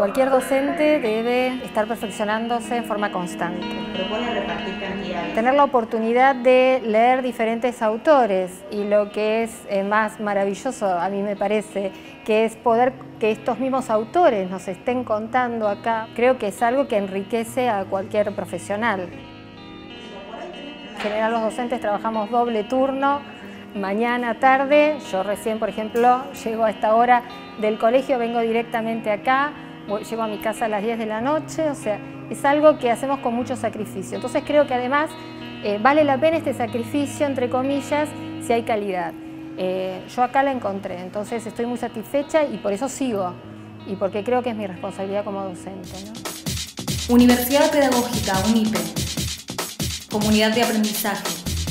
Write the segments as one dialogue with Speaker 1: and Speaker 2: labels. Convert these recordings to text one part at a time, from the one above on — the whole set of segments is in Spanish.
Speaker 1: Cualquier docente debe estar perfeccionándose en forma constante.
Speaker 2: Propone repartir cantidades.
Speaker 1: Tener la oportunidad de leer diferentes autores, y lo que es más maravilloso a mí me parece, que es poder que estos mismos autores nos estén contando acá, creo que es algo que enriquece a cualquier profesional. En general los docentes trabajamos doble turno, mañana, tarde. Yo recién, por ejemplo, llego a esta hora del colegio, vengo directamente acá, llego a mi casa a las 10 de la noche, o sea, es algo que hacemos con mucho sacrificio. Entonces creo que además vale la pena este sacrificio, entre comillas, si hay calidad. Yo acá la encontré, entonces estoy muy satisfecha y por eso sigo, y porque creo que es mi responsabilidad como docente, ¿no?
Speaker 3: Universidad Pedagógica, UNIPE. Comunidad de aprendizaje.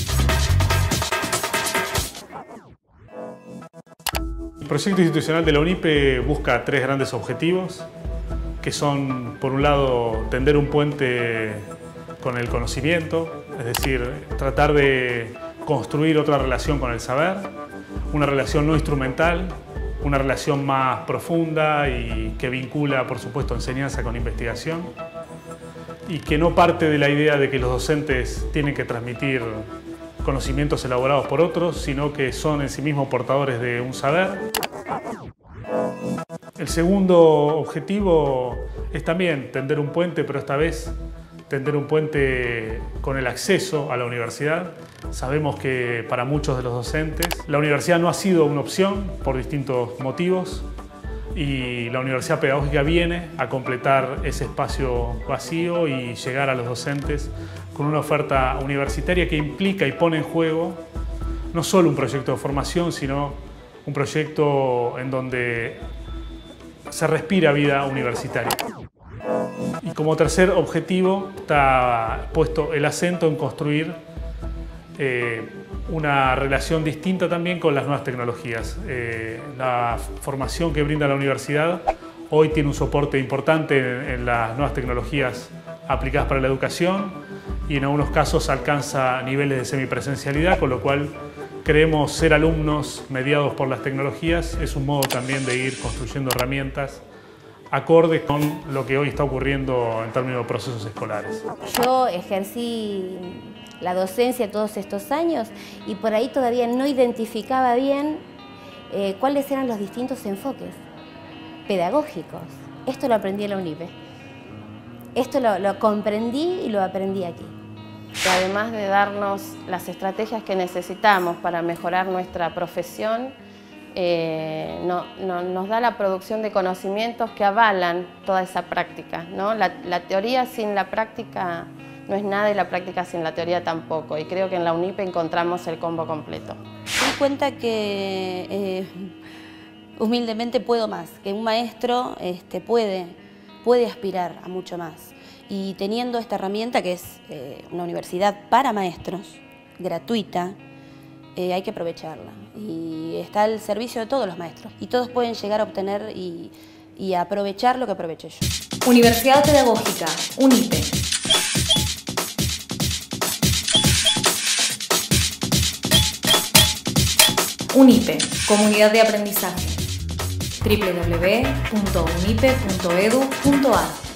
Speaker 4: El proyecto institucional de la UNIPE busca tres grandes objetivos, que son, por un lado, tender un puente con el conocimiento, es decir, tratar de construir otra relación con el saber, una relación no instrumental, una relación más profunda y que vincula, por supuesto, enseñanza con investigación, y que no parte de la idea de que los docentes tienen que transmitir conocimientos elaborados por otros, sino que son en sí mismos portadores de un saber. El segundo objetivo es también tender un puente, pero esta vez tender un puente con el acceso a la universidad. Sabemos que para muchos de los docentes la universidad no ha sido una opción por distintos motivos, y la Universidad Pedagógica viene a completar ese espacio vacío y llegar a los docentes con una oferta universitaria que implica y pone en juego no solo un proyecto de formación, sino un proyecto en donde se respira vida universitaria. Y como tercer objetivo está puesto el acento en construir una relación distinta también con las nuevas tecnologías. La formación que brinda la universidad hoy tiene un soporte importante en las nuevas tecnologías aplicadas para la educación, y en algunos casos alcanza niveles de semipresencialidad, con lo cual creemos ser alumnos mediados por las tecnologías es un modo también de ir construyendo herramientas acordes con lo que hoy está ocurriendo en términos de procesos escolares.
Speaker 5: Yo ejercí la docencia todos estos años y por ahí todavía no identificaba bien cuáles eran los distintos enfoques pedagógicos. Esto lo aprendí en la UNIPE. Esto lo comprendí y lo aprendí aquí.
Speaker 6: Que además de darnos las estrategias que necesitamos para mejorar nuestra profesión, nos da la producción de conocimientos que avalan toda esa práctica, ¿no? La teoría sin la práctica no es nada, y la práctica sin la teoría tampoco, y creo que en la UNIPE encontramos el combo completo.
Speaker 7: Me di cuenta que humildemente puedo más, que un maestro puede aspirar a mucho más. Y teniendo esta herramienta, que es una universidad para maestros, gratuita, hay que aprovecharla. Y está al servicio de todos los maestros. Y todos pueden llegar a obtener y aprovechar lo que aproveché yo.
Speaker 3: Universidad Pedagógica, UNIPE. UNIPE, Comunidad de Aprendizaje. www.unipe.edu.ar